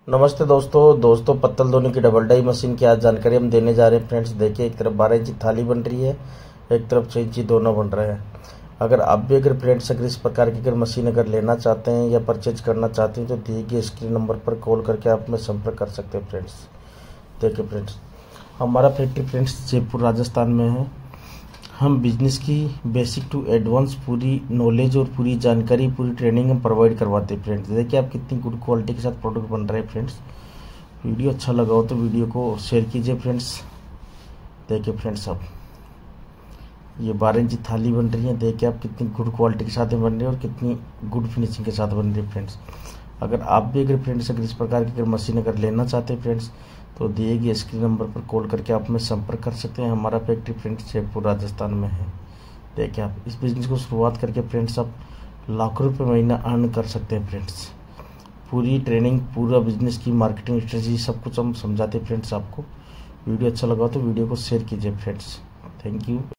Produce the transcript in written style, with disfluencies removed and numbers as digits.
नमस्ते दोस्तों पत्तल धोने की डबल डाई मशीन की आज जानकारी हम देने जा रहे हैं फ्रेंड्स। देखिए, एक तरफ 12 इंची थाली बन रही है, एक तरफ 6 इंची दोनों बन रहे हैं। अगर आप भी फ्रेंड्स इस प्रकार की मशीन लेना चाहते हैं या परचेज करना चाहते हैं तो दिए गए स्क्रीन नंबर पर कॉल करके आप में संपर्क कर सकते हैं फ्रेंड्स। देखिए फ्रेंड्स, हमारा फैक्ट्री फ्रेंड्स जयपुर राजस्थान में है। हम बिजनेस की बेसिक टू एडवांस पूरी नॉलेज और पूरी जानकारी, पूरी ट्रेनिंग हम प्रोवाइड करवाते हैं फ्रेंड्स। देखिए आप कितनी गुड क्वालिटी के साथ प्रोडक्ट बन रहे हैं फ्रेंड्स। वीडियो अच्छा लगा हो तो वीडियो को शेयर कीजिए फ्रेंड्स। देखिए फ्रेंड्स, अब ये 12 इंची थाली बन रही है। देखिए आप कितनी गुड क्वालिटी के साथ बन रही है और कितनी गुड फिनिशिंग के साथ बन रही है फ्रेंड्स। अगर आप भी फ्रेंड्स इस प्रकार की मशीन लेना चाहते हैं फ्रेंड्स तो दिए गए स्क्रीन नंबर पर कॉल करके आप में संपर्क कर सकते हैं। हमारा फैक्ट्री फ्रेंड्स जयपुर राजस्थान में है। देखिए आप इस बिजनेस को शुरुआत करके फ्रेंड्स आप लाखों रुपए महीना अर्न कर सकते हैं फ्रेंड्स। पूरी ट्रेनिंग, पूरा बिजनेस की मार्केटिंग स्ट्रेटजी सब कुछ हम समझाते हैं फ्रेंड्स आपको। वीडियो अच्छा लगा तो वीडियो को शेयर कीजिए फ्रेंड्स। Thank you.